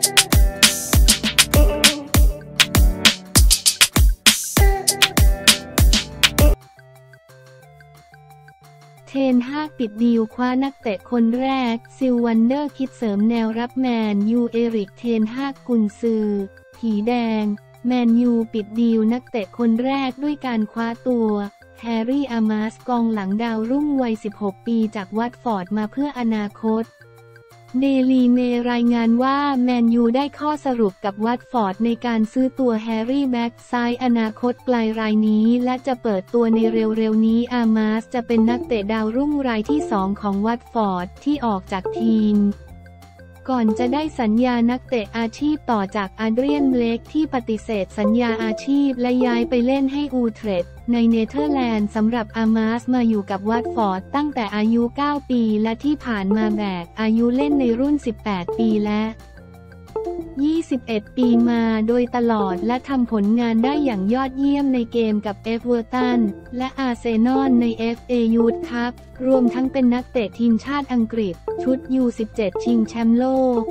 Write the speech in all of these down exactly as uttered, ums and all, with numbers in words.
เทนฮากปิดดีลคว้านักเตะคนแรกซิลวันเดอร์คิดเสริมแนวรับแมนยูเอริกเทนฮากกุนซือผีแดงแมนยูปิดดีลนักเตะคนแรกด้วยการคว้าตัวแฮร์รี่อามาสกองหลังดาวรุ่งวัยสิบหกปีจากวัตฟอร์ดมาเพื่ออนาคตเดลีเมย์รายงานว่าแมนยูได้ข้อสรุปกับวัตฟอร์ดในการซื้อตัวแฮร์รี่แบ็กซ้ายอนาคตไกลรายนี้และจะเปิดตัวในเร็วๆนี้อามาสจะเป็นนักเตะดาวรุ่งรายที่สองของวัตฟอร์ดที่ออกจากทีมก่อนจะได้สัญญานักเตะอาชีพต่อจากอาเดรียนเบลกที่ปฏิเสธสัญญาอาชีพและย้ายไปเล่นให้อูเทรดในเนเธอร์แลนด์สำหรับอามาสมาอยู่กับวัตฟอร์ดตั้งแต่อายุเก้าปีและที่ผ่านมาแบกอายุเล่นในรุ่นสิบแปดปีและยี่สิบเอ็ดปีมาโดยตลอดและทำผลงานได้อย่างยอดเยี่ยมในเกมกับเอเวอร์ตันและอาร์เซนอลใน เอฟ เอ Youth Cup รวมทั้งเป็นนักเตะทีมชาติอังกฤษชุด ยู สิบเจ็ด ชิงแชมป์โลก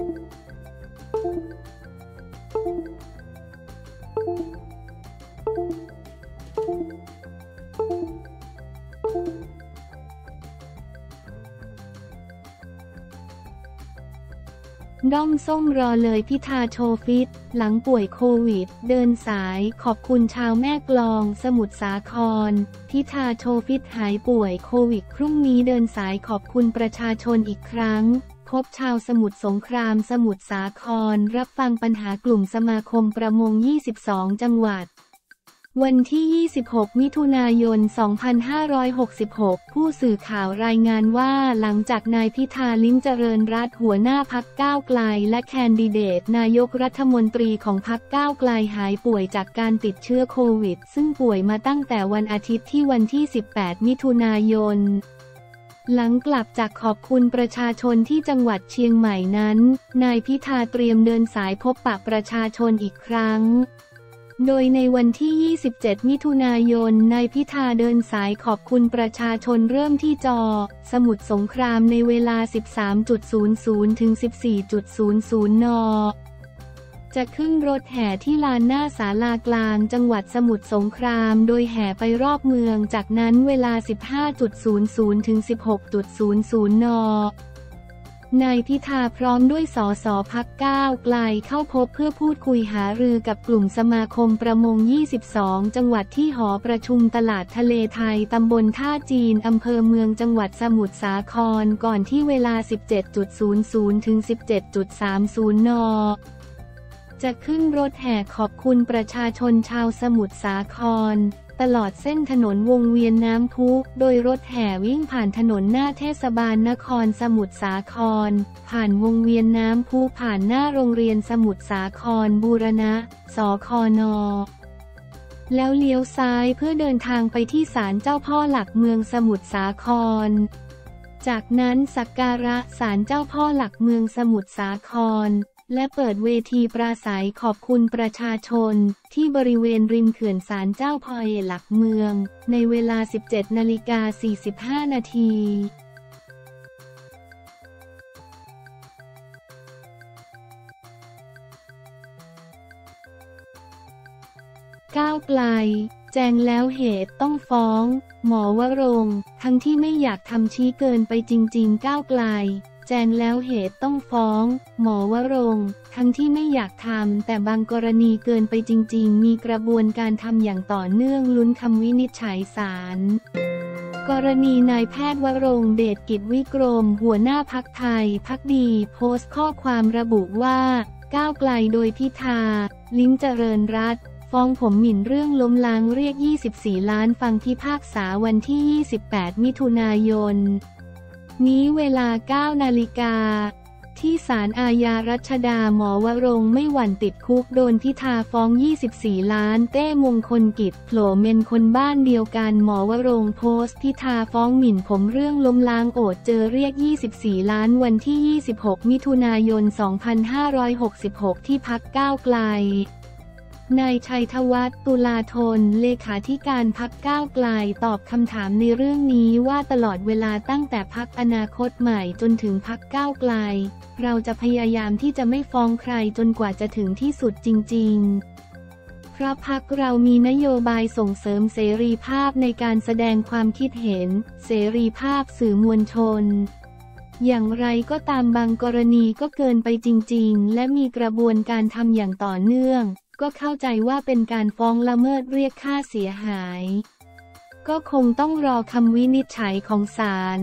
ด้อมส้มรอเลยพิธาโชว์ฟิตหลังป่วยโควิดเดินสายขอบคุณชาวแม่กลองสมุทรสาครพิธาโชว์ฟิตหายป่วยโควิดพรุ่งนี้เดินสายขอบคุณประชาชนอีกครั้งพบชาวสมุทรสงครามสมุทรสาครรับฟังปัญหากลุ่มสมาคมประมงยี่สิบสองจังหวัดวันที่ยี่สิบหกมิถุนายนสองพันห้าร้อยหกสิบหกผู้สื่อข่าวรายงานว่าหลังจากนายพิธาลิ้มเจริญรัตน์หัวหน้าพรรคก้าวไกลและแคนดิเดตนายกรัฐมนตรีของพรรคก้าวไกลหายป่วยจากการติดเชื้อโควิดซึ่งป่วยมาตั้งแต่วันอาทิตย์ที่วันที่สิบแปดมิถุนายนหลังกลับจากขอบคุณประชาชนที่จังหวัดเชียงใหม่นั้นนายพิธาเตรียมเดินสายพบปะประชาชนอีกครั้งโดยในวันที่ยี่สิบเจ็ดมิถุนายนนายพิธาเดินสายขอบคุณประชาชนเริ่มที่จอสมุทรสงครามในเวลา สิบสามนาฬิกา ถึง สิบสี่นาฬิกา น.จะขึ้นรถแห่ที่ลานหน้าศาลากลางจังหวัดสมุทรสงครามโดยแห่ไปรอบเมืองจากนั้นเวลา สิบห้านาฬิกา ถึง สิบหกนาฬิกา น.นายพิธาพร้อมด้วยสสพรรคก้าวไกลเข้าพบเพื่อพูดคุยหารือกับกลุ่มสมาคมประมงยี่สิบสองจังหวัดที่หอประชุมตลาดทะเลไทยตำบลท่าจีนอำเภอเมืองจังหวัดสมุทรสาครก่อนที่เวลา สิบเจ็ดนาฬิกา ถึง สิบเจ็ดนาฬิกา สามสิบ น.จะขึ้นรถแห่ขอบคุณประชาชนชาวสมุทรสาครตลอดเส้นถนนวงเวียนน้ำพุโดยรถแห่วิ่งผ่านถนนหน้าเทศบาลนครสมุทรสาครผ่านวงเวียนน้ำพุผ่านหน้าโรงเรียนสมุทรสาครบูรณะสคน.แล้วเลี้ยวซ้ายเพื่อเดินทางไปที่ศาลเจ้าพ่อหลักเมืองสมุทรสาครจากนั้นสักการะศาลเจ้าพ่อหลักเมืองสมุทรสาครและเปิดเวทีปราศรัยขอบคุณประชาชนที่บริเวณริมเขื่อนศาลเจ้าพ่อหลักเมืองในเวลา สิบเจ็ดนาฬิกาสี่สิบห้า นาทีก้าวไกลแจงแล้วเหตุต้องฟ้องหมอวรงค์ทั้งที่ไม่อยากทำชี้เกินไปจริงๆก้าวไกลแจงแล้วเหตุต้องฟ้องหมอวรงค์ทั้งที่ไม่อยากทำแต่บางกรณีเกินไปจริงๆมีกระบวนการทำอย่างต่อเนื่องลุ้นคำวินิจฉัยศาลกรณีนายแพทย์วรงค์เดชกิจวิกรมหัวหน้าพรรคไทยพรรคดีโพสต์ข้อความระบุว่าก้าวไกลโดยพิธาลิ้มเจริญรัตน์ฟ้องผมหมิ่นเรื่องล้มล้างเรียกยี่สิบสี่ล้านฟังพิพากษาวันที่ยี่สิบแปดมิถุนายนนี้เวลา เก้านาฬิกาที่ศาลอาญารัชดาหมอวรงค์ไม่หวั่นติดคุกโดนพิธาฟ้องยี่สิบสี่ล้านเต้มงคลกิจโผล่เมนคนบ้านเดียวกันหมอวรงค์โพสต์พิธาฟ้องหมิ่นผมเรื่องล้มล้างโอดเจอเรียกยี่สิบสี่ล้านวันที่ยี่สิบหกมิถุนายนสองพันห้าร้อยหกสิบหกที่พรรคก้าวไกลนายชัยธวัฒน์ ตุลาธน เลขาธิการพรรคก้าวไกลตอบคำถามในเรื่องนี้ว่าตลอดเวลาตั้งแต่พรรคอนาคตใหม่จนถึงพรรคก้าวไกลเราจะพยายามที่จะไม่ฟ้องใครจนกว่าจะถึงที่สุดจริงๆเพราะพรรคเรามีนโยบายส่งเสริมเสรีภาพในการแสดงความคิดเห็นเสรีภาพสื่อมวลชนอย่างไรก็ตามบางกรณีก็เกินไปจริงๆและมีกระบวนการทำอย่างต่อเนื่องก็เข้าใจว่าเป็นการฟ้องละเมิดเรียกค่าเสียหายก็คงต้องรอคำวินิจฉัยของศาล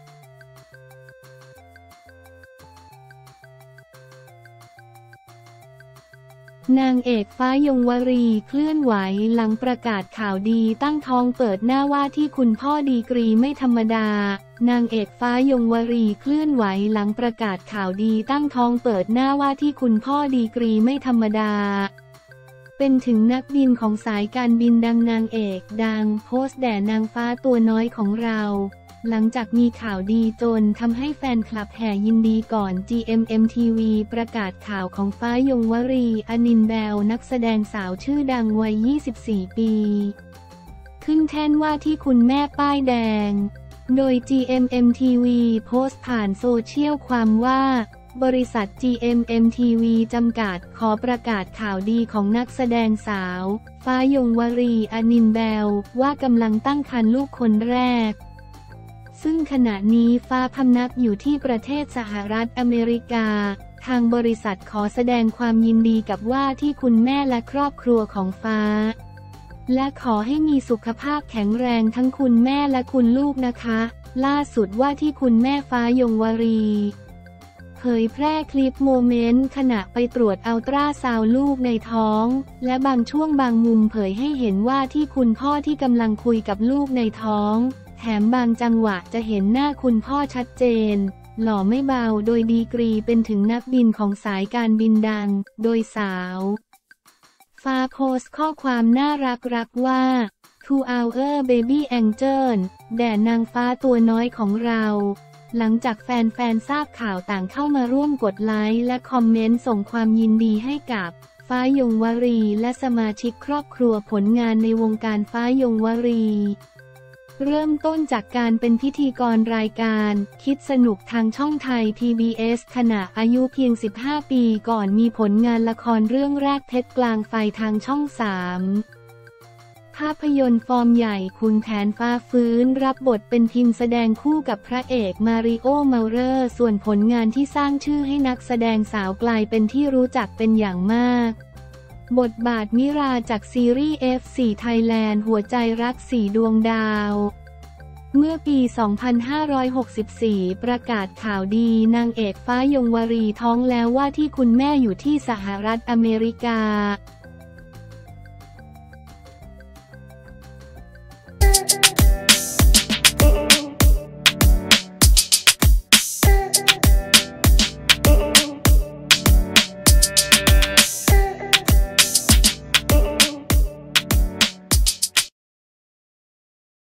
นางเอกฟ้ายงวรีเคลื่อนไหวหลังประกาศข่าวดีตั้งท้องเปิดหน้าว่าที่คุณพ่อดีกรีไม่ธรรมดานางเอกฟ้ายงวรีเคลื่อนไหวหลังประกาศข่าวดีตั้งท้องเปิดหน้าว่าที่คุณพ่อดีกรีไม่ธรรมดาเป็นถึงนักบินของสายการบินดังนางเอกดังโพสต์แด่นางฟ้าตัวน้อยของเราหลังจากมีข่าวดีจนทำให้แฟนคลับแห่ยินดีก่อน จี เอ็ม เอ็ม ที วี ประกาศข่าวของฟ้ายงวรีอนินแบลนักแสดงสาวชื่อดังวัย ยี่สิบสี่ ปีขึ้นแท่นว่าที่คุณแม่ป้ายแดงโดย จี เอ็ม เอ็ม ที วี โพสต์ผ่านโซเชียลความว่าบริษัท จี เอ็ม เอ็ม ที วี จำกัดขอประกาศข่าวดีของนักแสดงสาวฟ้ายงวรีอนินแบลว่ากำลังตั้งครรภ์ลูกคนแรกซึ่งขณะนี้ฟ้าพำนักอยู่ที่ประเทศสหรัฐอเมริกาทางบริษัทขอแสดงความยินดีกับว่าที่คุณแม่และครอบครัวของฟ้าและขอให้มีสุขภาพแข็งแรงทั้งคุณแม่และคุณลูกนะคะล่าสุดว่าที่คุณแม่ฟ้ายงวรีเผยแพร่คลิปโมเมนต์ขณะไปตรวจอัลตราซาวด์ลูกในท้องและบางช่วงบางมุมเผยให้เห็นว่าที่คุณพ่อที่กำลังคุยกับลูกในท้องแถมบางจังหวะจะเห็นหน้าคุณพ่อชัดเจนหล่อไม่เบาโดยดีกรีเป็นถึงนักบินของสายการบินดังโดยสาวฟ้าโพสต์ข้อความน่ารักรักว่า To our baby angel แด่นางฟ้าตัวน้อยของเราหลังจากแฟนๆทราบข่าวต่างเข้ามาร่วมกดไลค์และคอมเมนต์ส่งความยินดีให้กับฟ้ายงวรีและสมาชิกครอบครัวผลงานในวงการฟ้ายงวรีเริ่มต้นจากการเป็นพิธีกรรายการคิดสนุกทางช่องไทย พี บี เอส ขณะอายุเพียง สิบห้า ปีก่อนมีผลงานละครเรื่องแรกเพชรกลางไฟทางช่อง สามภาพยนตร์ฟอร์มใหญ่ขุนแผนฟ้าฟื้นรับบทเป็นทีมแสดงคู่กับพระเอกมาริโอ เมาเรอร์ส่วนผลงานที่สร้างชื่อให้นักแสดงสาวกลายเป็นที่รู้จักเป็นอย่างมากบทบาทมิราจากซีรีส์ เอฟ โฟร์ Thailand หัวใจรักสี่ดวงดาวเมื่อปี สองพันห้าร้อยหกสิบสี่ ประกาศข่าวดีนางเอกฟ้ายงวรีท้องแล้วว่าที่คุณแม่อยู่ที่สหรัฐอเมริกา